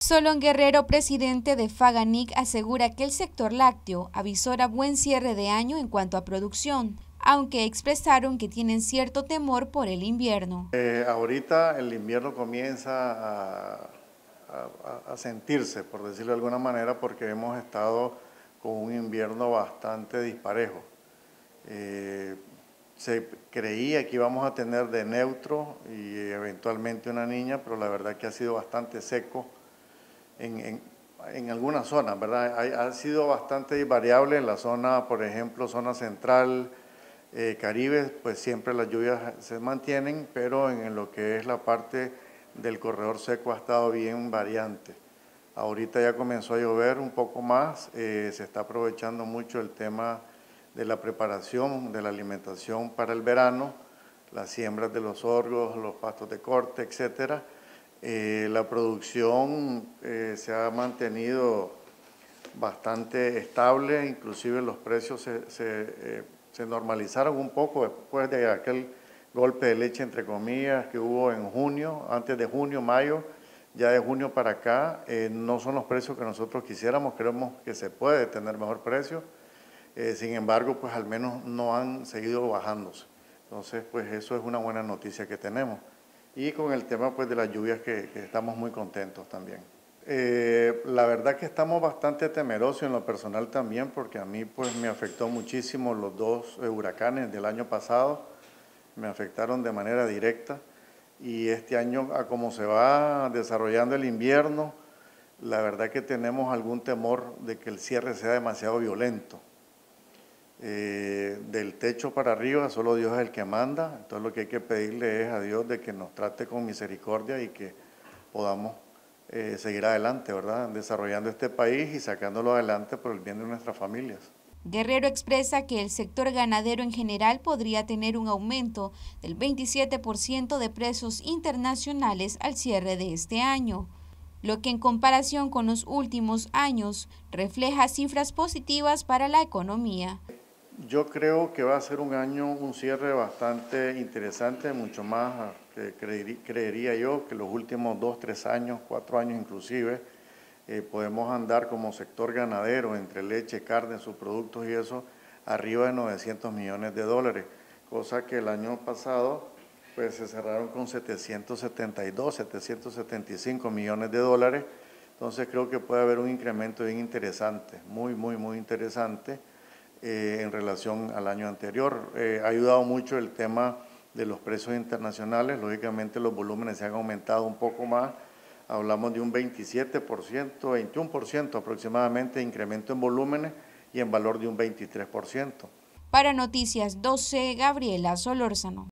Solón Guerrero, presidente de Faganic, asegura que el sector lácteo avisora buen cierre de año en cuanto a producción, aunque expresaron que tienen cierto temor por el invierno. Ahorita el invierno comienza a sentirse, por decirlo de alguna manera, porque hemos estado con un invierno bastante disparejo. Se creía que íbamos a tener de neutro y eventualmente una niña, pero la verdad que ha sido bastante seco en algunas zonas, ¿verdad? Ha sido bastante variable en la zona, por ejemplo, zona central, Caribe, pues siempre las lluvias se mantienen, pero en lo que es la parte del corredor seco ha estado bien variante. Ahorita ya comenzó a llover un poco más, se está aprovechando mucho el tema de la preparación de la alimentación para el verano, las siembras de los sorgos, los pastos de corte, etcétera. La producción se ha mantenido bastante estable, inclusive los precios se normalizaron un poco después de aquel golpe de leche, entre comillas, que hubo en junio, antes de junio, mayo. Ya de junio para acá no son los precios que nosotros quisiéramos, creemos que se puede tener mejor precio, sin embargo, pues al menos no han seguido bajándose. Entonces, pues eso es una buena noticia que tenemos. Y con el tema pues de las lluvias que estamos muy contentos también. La verdad que estamos bastante temerosos en lo personal también, porque a mí pues me afectó muchísimo los dos huracanes del año pasado, me afectaron de manera directa y este año, a como se va desarrollando el invierno, la verdad que tenemos algún temor de que el cierre sea demasiado violento. Del techo para arriba solo Dios es el que manda, entonces lo que hay que pedirle es a Dios de que nos trate con misericordia y que podamos seguir adelante, ¿verdad? Desarrollando este país y sacándolo adelante por el bien de nuestras familias. Guerrero expresa que el sector ganadero en general podría tener un aumento del 27% de precios internacionales al cierre de este año, lo que en comparación con los últimos años refleja cifras positivas para la economía. Yo creo que va a ser un cierre bastante interesante, mucho más que creería yo que los últimos 2, 3 años, 4 años inclusive, podemos andar como sector ganadero entre leche, carne, subproductos y eso, arriba de 900 millones de dólares, cosa que el año pasado pues se cerraron con 772, 775 millones de dólares, entonces creo que puede haber un incremento bien interesante, muy interesante. En relación al año anterior. Ha ayudado mucho el tema de los precios internacionales, lógicamente los volúmenes se han aumentado un poco más, hablamos de un 27%, 21% aproximadamente de incremento en volúmenes y en valor de un 23%. Para Noticias 12, Gabriela Solórzano.